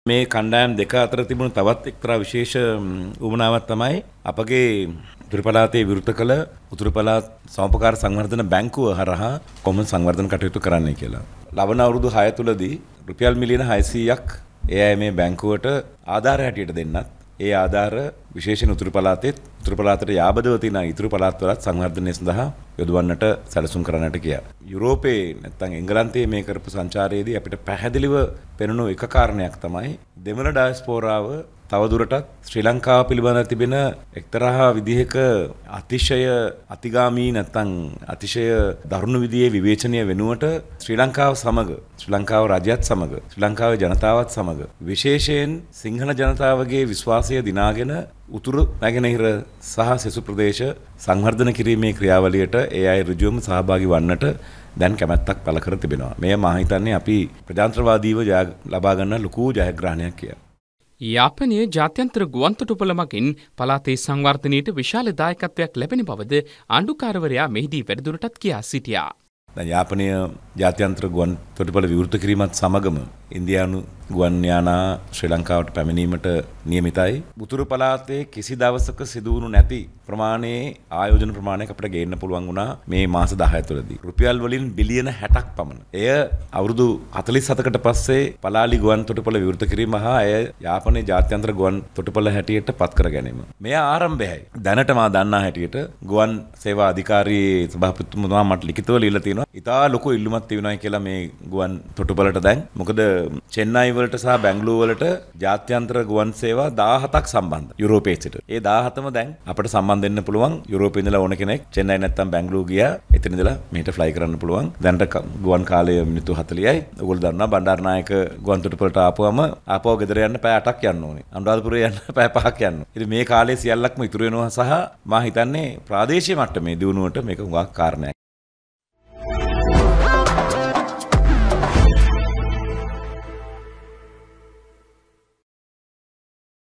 මේ කණ්ඩායම් දෙක අතර තිබුණු තවත් එක්තරා විශේෂ උවමනාවක් තමයි අපගේ උතුරු පළාතේ විවෘත කළ උතුරු පළාත් සමපකාර සංවර්ධන බැංකුව හරහා කොහොමද සංවර්ධන කටයුතු කරන්නයි කියලා. ලබන අවුරුදු 6 තුලදී රුපියල් මිලියන 600ක් ඒ අය මේ බැංකුවට ආධාර හැටියට දෙන්නත් ඒ ආධාර විශේෂයෙන් උතුරු පළාතට යාබදව තියෙන ඉතුරු පළාත් වලත් සංවර්ධනය සඳහා යොදවන්නට සැලසුම් කරන්නට කියා. යුරෝපයේ නැත්නම් එංගලන්තයේ මේ කරපු සංචාරයේදී අපිට පැහැදිලිව පෙනුණු එක කාරණයක් තමයි දෙමළ ඩයස්පෝරාව තවදුරටත් ශ්‍රී ලංකාව පිළිබඳ තිබෙන එක්තරා විදිහක අතිශය අතිගාමී නැත්නම් අතිශය දරුණු විදිහේ විවේචනය වෙනුවට ශ්‍රී ලංකාව සමග ශ්‍රී ලංකාව රජයත් සමග ශ්‍රී ලංකාවේ ජනතාවත් සමග විශේෂයෙන් සිංහල ජනතාවගේ විශ්වාසය දිනාගෙන උතුරු නැගෙනහිර සහ සෙසු ප්‍රදේශ සංවර්ධන කිරීමේ ක්‍රියාවලියට ඒ අය ඍජුවම සහභාගී වන්නට දැන් කැමැත්තක් පළ කර තිබෙනවා. මෙය මා හිතන්නේ අපි ප්‍රජාතන්ත්‍රවාදීව ලබා ගන්න ලොකු ජයග්‍රහණයක් කියලා. යාපනය ජාත්‍යන්තර ගුවන්තොටුපළ මගින් පළාතේ සංවර්ධනයට විශාල දායකත්වයක් ලැබෙන බවද ආණ්ඩුකාරවරයා මෙහිදී වැඩිදුරටත් කියා සිටියා. දැන් යාපනය ජාත්‍යන්තර ගුවන්තොටුපළ විවෘත කිරීමත් සමගම ඉන්දියානු ගුවන් යානා ශ්‍රී ලංකාවට පැමිණීමට නියමිතයි. උතුරු පළාතේ කිසි දවසක සිදුවුණු නැති ප්‍රමාණයේ ආයෝජන ප්‍රමාණයක් අපිට ගේන්න පුළුවන් වුණා මේ මාස 10 ඇතුළතදී. රුපියල් වලින් බිලියන 60ක් පමණ. එය අවුරුදු 47කට පස්සේ පලාලි ගුවන්තොටුපළ විවෘත කිරීම හා එය යාපනයේ ජාත්‍යන්තර ගුවන්තොටුපළ හැටියට පත් කර ගැනීම. මෙය ආරම්භයයි. දැනට මා දන්නා හැටියට ගුවන් සේවා අධිකාරී සභාපතිතුමා මට ලිඛිතව ලියලා තියෙනවා. ඉතා ලොකු ඉල්ලුමක් තිබුණා කියලා මේ ගුවන් තොටුපළට දැන්. මොකද චෙන්නයි වලට සහ බැංගලුරු වලට ජාත්‍යන්තර ගුවන් සේවා 17ක් සම්බන්ධ යුරෝපයේ සිට. ඒ 17ම දැන් අපිට සම්බන්ධ වෙන්න පුළුවන්. යුරෝපේ ඉඳලා ඕන කෙනෙක් චෙන්නයි නැත්නම් බැංගලුරු ගියා එතන ඉඳලා මෙහෙට ෆ්ලයි කරන්න පුළුවන්. දැනට ගුවන් කාලය මිනිත්තු 40යි. ඔයගොල්ලෝ දන්නවා බණ්ඩාරනායක ගුවන් තොටුපළට ආපුවම ගෙදර යන්න පැය 8ක් යන්න ඕනේ. අනුරාධපුරේ යන්න පැය 5ක් යන්න. ඉතින් මේ කාලේ සියල්ලක්ම ඉතුරු වෙනවා සහ මා හිතන්නේ ප්‍රාදේශීය මට්ටමේ දියුණුවට මේක හුඟක් කාරණයක්.